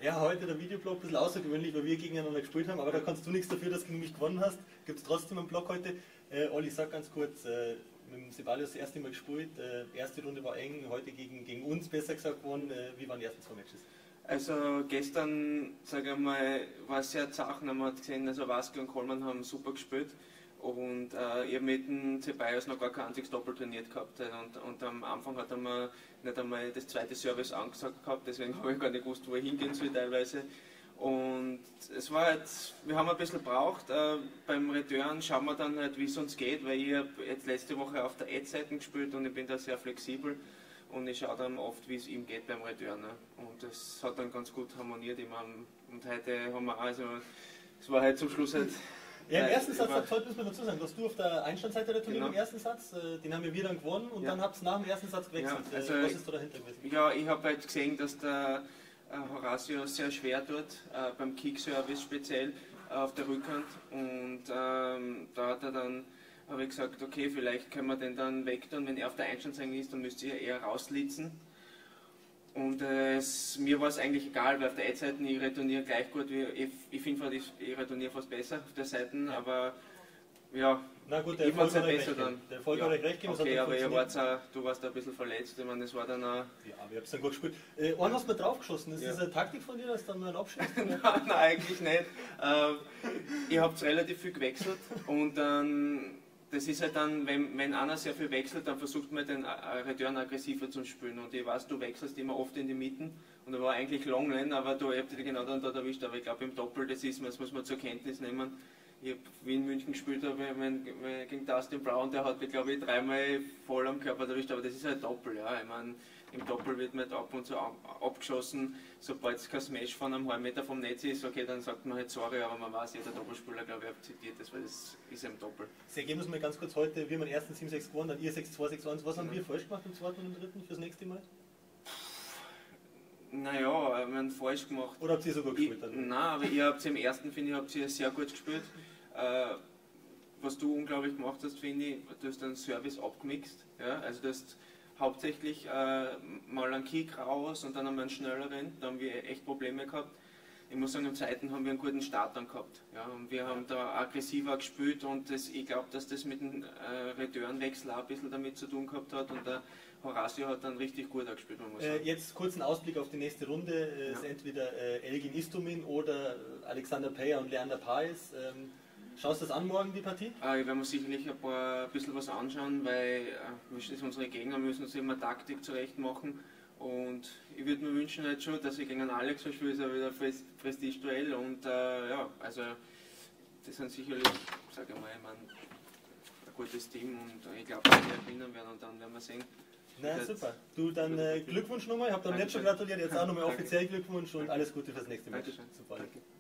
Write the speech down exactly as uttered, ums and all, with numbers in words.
Ja, heute der Videoblog ein bisschen außergewöhnlich, weil wir gegeneinander gespielt haben, aber da kannst du nichts dafür, dass du gegen mich gewonnen hast. Gibt es trotzdem einen Blog heute. Äh, Olli, sag ganz kurz, äh, mit dem Sibelius das erste Mal gespielt, äh, erste Runde war eng, heute gegen, gegen uns besser gesagt gewonnen. Äh, wie waren die ersten zwei Matches? Also gestern, sage ich mal, war es sehr zart. Man hat gesehen, also Waske und Kollmann haben super gespielt. Und äh, ich habe mit dem Ceballos noch gar kein einziges Doppel trainiert gehabt. Und, und am Anfang hat er mir nicht einmal das zweite Service angesagt gehabt, deswegen habe ich gar nicht gewusst, wo ich hingehen soll teilweise. Und es war halt, wir haben ein bisschen gebraucht. Äh, beim Return schauen wir dann halt, wie es uns geht, weil ich habe jetzt letzte Woche auf der Ad-Seite gespielt und ich bin da sehr flexibel. Und ich schaue dann oft, wie es ihm geht beim Return. Ne? Und das hat dann ganz gut harmoniert immer. Und heute haben wir also, es war halt zum Schluss halt. Ja, im ersten Satz, das müssen wir dazu sagen, dass du auf der Einstandseite der Turnier genau. Im ersten Satz, den haben wir dann gewonnen und ja. Dann habt ihr nach dem ersten Satz gewechselt. Ja, also was ist da dahinter gewesen? Ja, ich habe halt gesehen, dass der Horacio sehr schwer tut, äh, beim Kickservice speziell äh, auf der Rückhand. Und ähm, da hat er dann, habe ich gesagt, okay, vielleicht können wir den dann weg tun, wenn er auf der Einstandsseite ist, dann müsste ich eher rauslitzen. Und äh, es, mir war es eigentlich egal, weil auf der Ad-Seite ich retourniere gleich gut, wie, ich, ich finde, ich, ich retourniere fast besser auf der Seite, ja. Aber ja, na gut, der ich fand es halt besser dann. Der Erfolg hat euch recht gegeben. Okay, aber ihr wart auch, du warst auch ein bisschen verletzt, ich meine, das war dann auch... Ja, aber ihr habt es dann gut gespielt. Äh, einen hast du mal draufgeschossen, ist ja. Das eine Taktik von dir, dass du dann nur einen abschießt? nein, nein, eigentlich nicht. Ähm, ich habe relativ viel gewechselt und dann... Das ist halt dann, wenn, wenn einer sehr viel wechselt, dann versucht man den Return aggressiver zu spielen. Und ich weiß, du wechselst immer oft in die Mitten. Und da war eigentlich Longline, aber da habt ihr genau dann dort erwischt. Aber ich glaube, im Doppel, das ist, das muss man zur Kenntnis nehmen. Ich habe, wie in München gespielt habe, mein, mein, gegen Dustin Brown, der hat mich, glaube ich, dreimal voll am Körper erwischt. Aber das ist halt Doppel, ja. Ich meine, im Doppel wird man halt ab und zu abgeschossen. Sobald es kein Smash von einem halben Meter vom Netz ist, okay, dann sagt man halt sorry, aber man weiß, jeder Doppelspieler, glaube ich, akzeptiert das, weil das ist im Doppel. Das Ergebnis mal ganz kurz heute, wir haben den ersten sieben sechs gewonnen, dann ihr sechs zwei sechs eins. Was haben wir falsch gemacht im zweiten und im dritten fürs nächste Mal? Naja, wir haben falsch gemacht. Oder habt ihr sogar gespielt? Ich, nein, aber ihr habt im ersten, finde ich, habt ihr sehr gut gespielt. Äh, was du unglaublich gemacht hast, finde ich, du hast den Service abgemixt. Ja? Also du hast hauptsächlich äh, mal einen Kick raus und dann einmal einen schnelleren, da haben wir echt Probleme gehabt. Ich muss sagen, im zweiten haben wir einen guten Start dann gehabt. Ja, und wir haben da aggressiver gespielt und das, ich glaube, dass das mit dem äh, Returnwechsel auch ein bisschen damit zu tun gehabt hat und der Horacio hat dann richtig gut gespielt. Man muss äh, jetzt kurz einen Ausblick auf die nächste Runde. Es ja. ist entweder äh, Elgin Istomin oder Alexander Peyer und Leander Paes. Ähm, Schaust du das an morgen, die Partie? Äh, ich werde mir sicherlich ein, paar, ein bisschen was anschauen, weil äh, unsere Gegner müssen uns immer Taktik zurecht machen. Und ich würde mir wünschen halt schon, dass ich gegen einen Alex spiele, ist ja wieder ein Prestige-Duell. Und äh, ja, also das sind sicherlich, sage ich mal, ich mein, ein gutes Team und ich glaube, dass wir gewinnen werden und dann werden wir sehen. Na super. Du, dann äh, Glückwunsch nochmal. Ich habe dann nicht schon gratuliert, jetzt auch nochmal offiziell Glückwunsch und alles Gute fürs nächste Mal. Super. Danke.